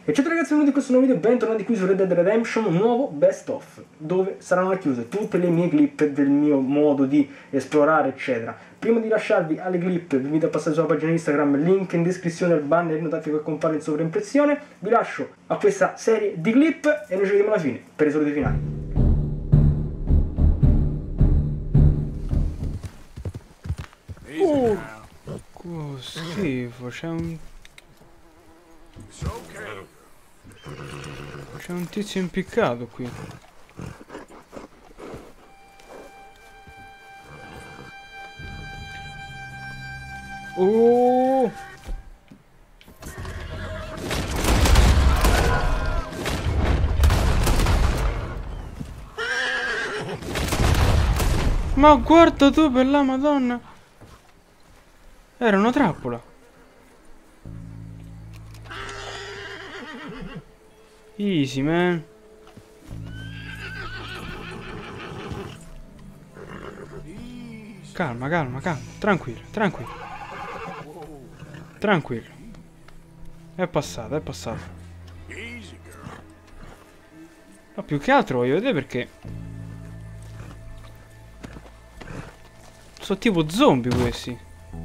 E ciao ragazzi, benvenuti in questo nuovo video, bentornati qui su Red Dead Redemption, un nuovo best of, dove saranno racchiuse tutte le mie clip del mio modo di esplorare, eccetera. Prima di lasciarvi alle clip, vi invito a passare sulla pagina Instagram, link in descrizione al banner di notifica che compare in sovraimpressione. Vi lascio a questa serie di clip e noi ci vediamo alla fine, per i soliti finali. Schifo, c'è un tizio impiccato qui. Ma guarda tu, per la Madonna! Era una trappola. Easy, man. Calma, calma, calma. Tranquillo, tranquillo. Tranquillo. È passato, è passato. Ma più che altro voglio vedere perché sono tipo zombie questi.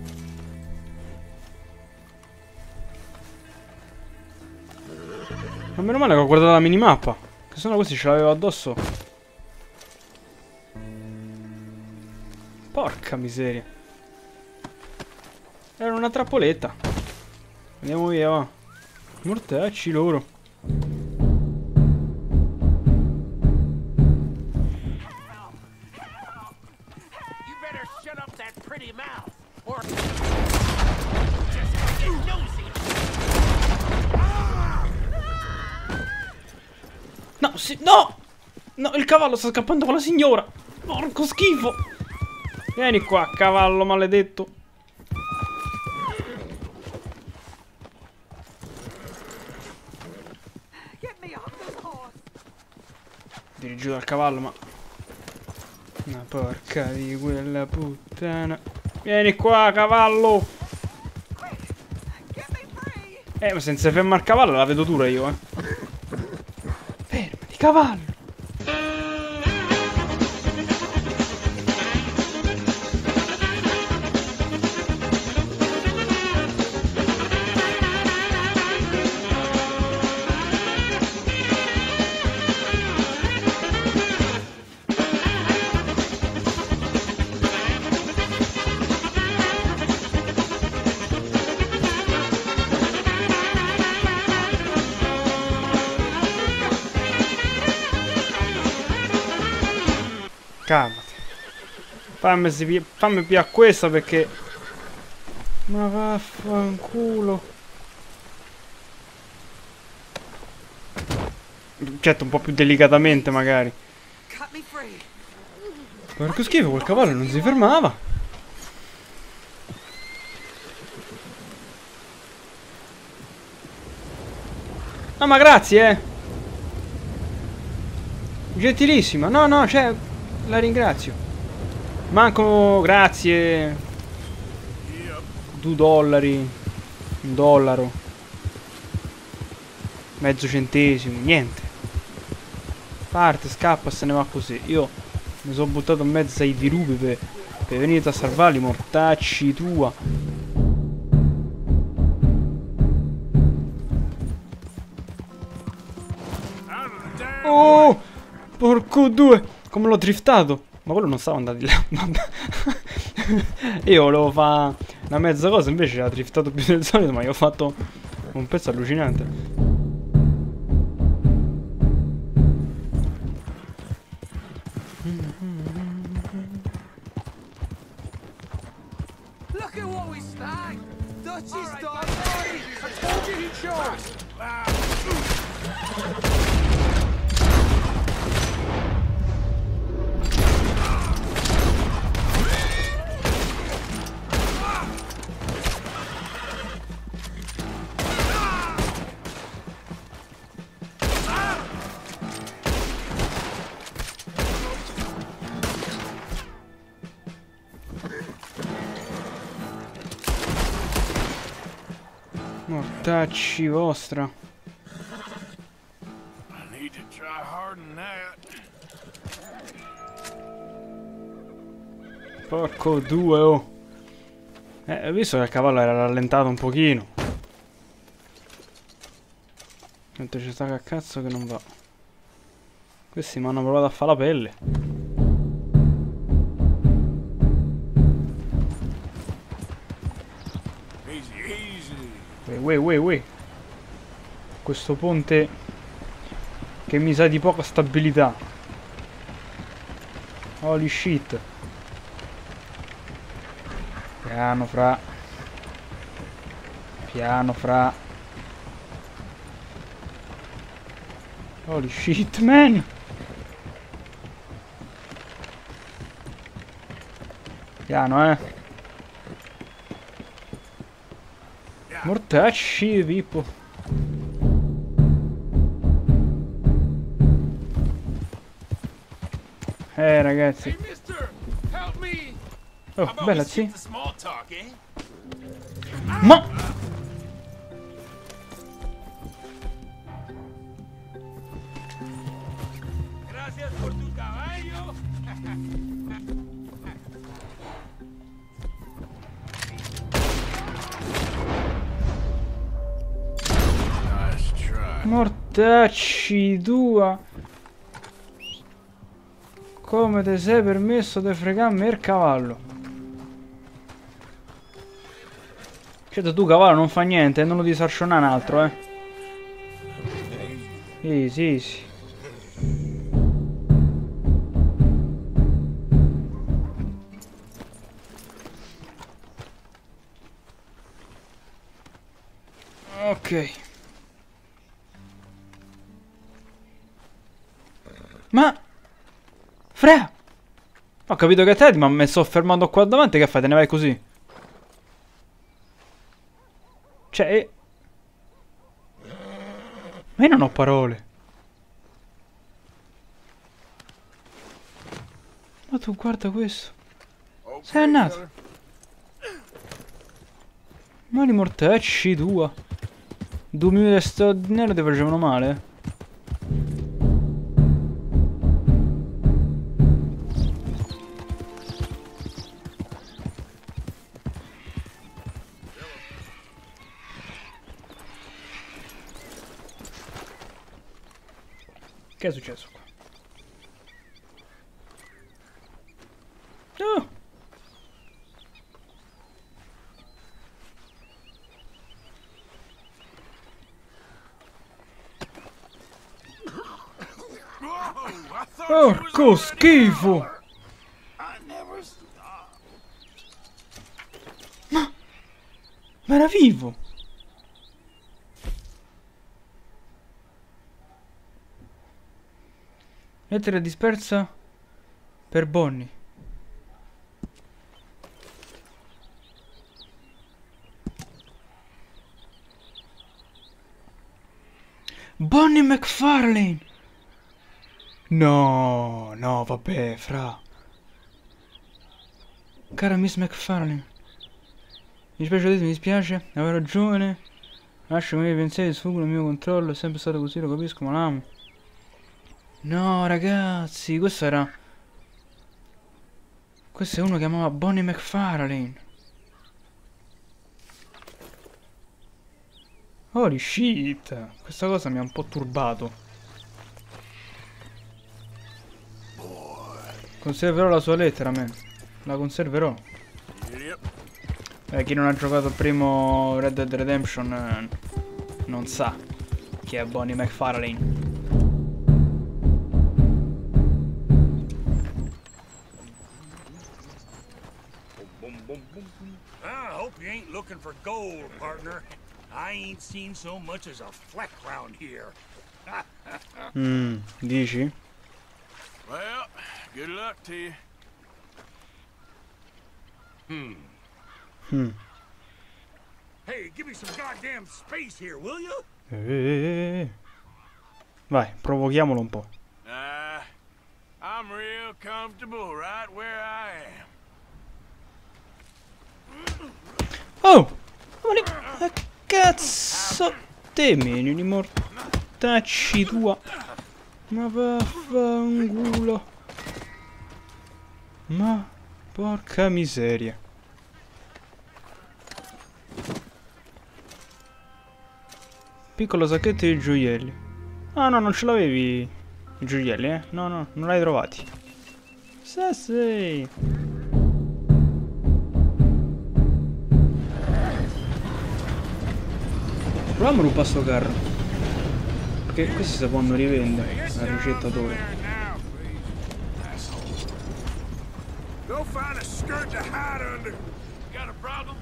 Ma meno male che ho guardato la minimappa, che sennò questi ce l'avevo addosso. Porca miseria. Era una trappoletta. Andiamo via, va. Mortacci loro. No, no! No, il cavallo sta scappando con la signora! Porco schifo! Vieni qua, cavallo maledetto! Dirigivo dal cavallo, ma... una porca di quella puttana! Vieni qua, cavallo! Ma senza fermare il cavallo la vedo dura io, Fermati, cavallo! Calmati. Fammi più a questa perché... ma vaffanculo. Certo, un po' più delicatamente magari. Porco schifo, quel cavallo non si fermava. No, ma grazie, gentilissima. No, no, cioè... la ringrazio. Manco... grazie. $2. $1. Mezzo centesimo. Niente. Parte, scappa, se ne va così. Io mi sono buttato in mezzo ai dirupi per venire a salvarli, mortacci tua. Oh! Porco due! Come l'ho driftato? Ma quello non stava andando di là. Io volevo fare una mezza cosa, invece ha driftato più del solito, ma io ho fatto un pezzo allucinante. Look at what we snagged! Dutchie's done! I told you he'd show us! Mortacci vostra. pardon that. Porco due, oh. Ho visto che il cavallo era rallentato un pochino. Mentre ci sta che cazzo che non va. Questi mi hanno provato a fare la pelle. Uè. Questo ponte che mi sa di poca stabilità. Holy shit. Piano fra. Holy shit, man. Piano, Mortacci, Pippo. Ragazzi. Hey, mister, help me. Oh, bella, sì. The small talk, eh? Ma... Gracias por tu caballo. Nice try. Mortacci tua. Come te sei permesso di fregarmi il cavallo? Certo, tu cavallo non fa niente, non lo disarcionare un altro, Sì. Ok. Ma... Fra! Ho capito che te, ma mi sto fermando qua davanti, che fai? Te ne vai così? Cioè... Ma io non ho parole. Ma tu guarda questo. Sei andato. Ma li mortacci tua. 2 minuti di sto dinero ti facevano male, Che è successo qua? Oh! Porco schifo! Ma era vivo! Lettera dispersa per Bonnie. Bonnie McFarlane! No, vabbè, fra. Cara Miss McFarlane. Mi dispiace, avevo ragione. Lascio i miei pensieri sfuggono il mio controllo, è sempre stato così, lo capisco, ma l'amo. No, ragazzi, questo è uno che chiamava Bonnie McFarlane. Holy shit, questa cosa mi ha un po' turbato. Conserverò la sua lettera, man. La conserverò. Chi non ha giocato il primo Red Dead Redemption non sa chi è Bonnie McFarlane. I hope you ain't looking for gold, partner. I ain't seen so much as a fleck round here. Dici? Well, good luck to you. Hey, give me some goddamn space here, will you? Vai, provochiamolo un po'. I'm real comfortable right where I am. Oh! Ma cazzo! Te meni di mortacci tua! Ma vaffanculo. Ma porca miseria. Piccolo sacchetto di gioielli. Ah no, non ce l'avevi i gioielli, eh? No, no, non l'hai trovati. Sì, sì. Proviamo un passo carro. Perché questi si possono rivendere al ricettatore. Go find a skirt to hide under. Got a problem?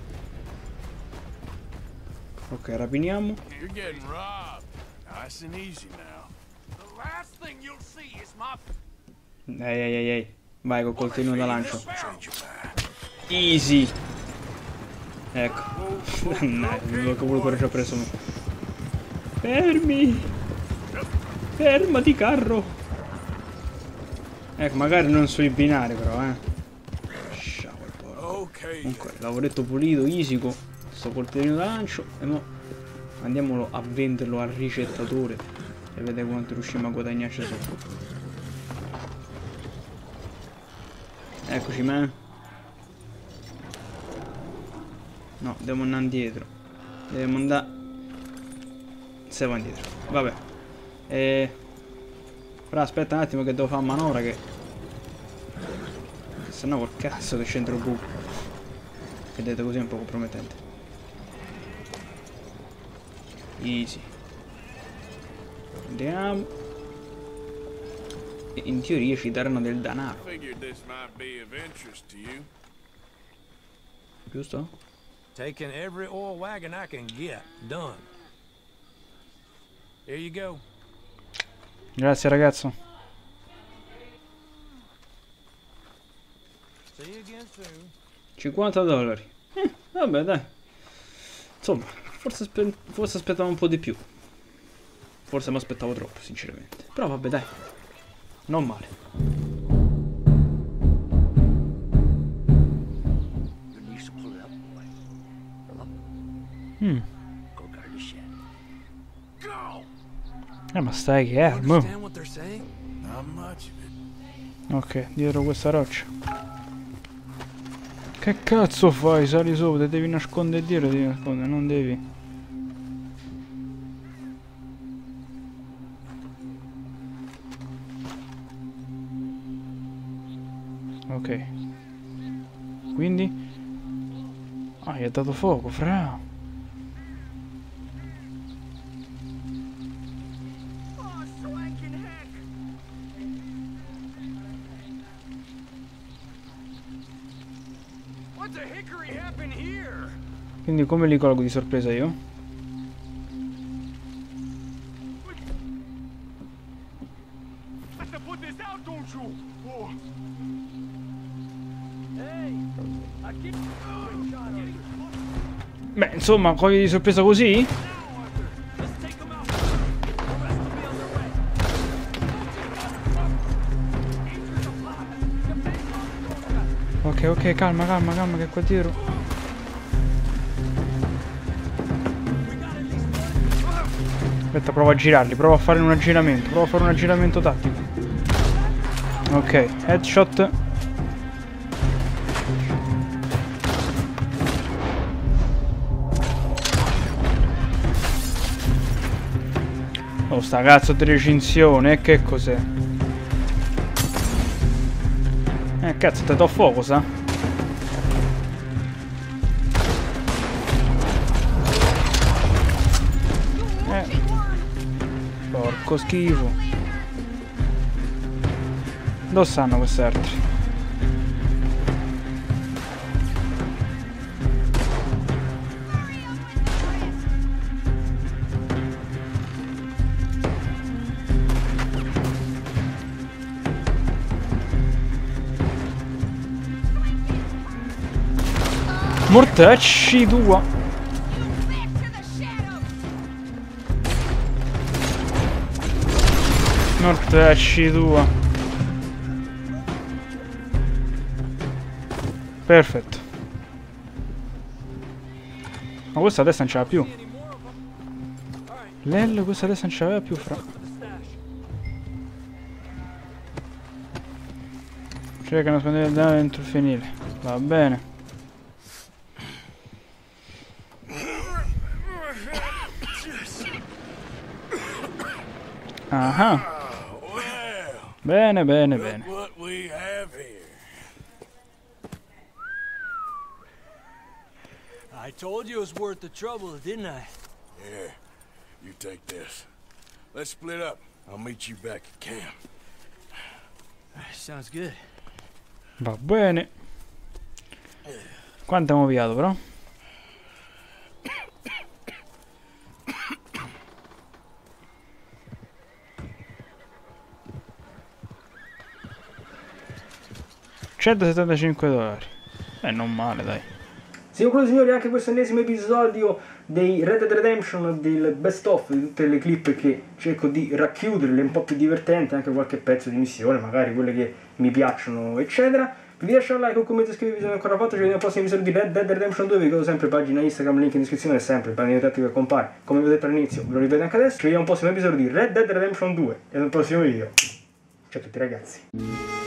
Ok, rapiniamo. You're getting robbed. Nice and easy now. The last thing you'll see is my... Ehi. Vai col coltellino da lancio. Easy. Ecco. Dannaggia, quello che ho già preso me. Fermi. Fermati carro. Ecco, magari non sui binari però, Sciavolo, porco. Comunque, lavoretto pulito, easy con sto coltellino da lancio. E mo andiamolo a venderlo al ricettatore. E vedete quanto riusciamo a guadagnarci sopra. Eccoci, man. No, devo andare indietro. Devo andare. Se va indietro. Vabbè. Però aspetta un attimo che devo fare manovra che... Se no col cazzo che c'entro il buco. Vedete così è un po' compromettente. Easy. Andiamo. E in teoria ci daranno del denaro. Giusto? Taking every oil wagon I can get. Done. Here you go. Grazie ragazzo. See you again soon. $50. Vabbè dai. Insomma, forse aspettavo un po' di più. Forse mi aspettavo troppo, sinceramente. Però vabbè dai. Non male. Ma stai fermo. Understand what they're saying? Not much of it. Ok, dietro questa roccia. Che cazzo fai? Sali sopra, ti devi nascondere dietro, devi nascondere, non devi. Ok. Quindi? Ah, gli ha dato fuoco, fra. Quindi come li colgo di sorpresa io? Beh, insomma, cogli di sorpresa così? Ok, calma che qua dietro. Aspetta, provo a girarli, provo a fare un aggiramento, tattico. Ok, headshot. Oh, sta cazzo di recinzione, che cos'è? Cazzo, te do fuoco, sa? Porco schifo. Dove stanno questi altri? Mortacci tua. Mortacci tua. Perfetto. Ma questa adesso non ce l'ha più. Lello, questa adesso non ce l'aveva più, fra. Cerca di nascondere il denaro dentro il fienile. Va bene. Ah. Bene, bene, bene. What we have here. I told you it was worth the trouble, didn't I? Yeah, you take this. Let's split up. I'll meet you back at camp. Sounds good. Va bene. Quanto abbiamo pigliato però? $175. Non male, dai. Signor Clue, signori, anche questo ennesimo episodio dei Red Dead Redemption, del best of di tutte le clip che cerco di racchiuderle un po' più divertenti, anche qualche pezzo di missione, magari quelle che mi piacciono, eccetera. Vi lascio un like, un commento, iscrivetevi se non ancora fatto, ci vediamo al prossimo episodio di Red Dead Redemption 2, vi ricordo sempre pagina Instagram, link in descrizione, sempre il panino tattico che compare, come vi ho detto all'inizio, ve lo ripeto anche adesso, ci vediamo al prossimo episodio di Red Dead Redemption 2 e nel prossimo video. Ciao a tutti ragazzi.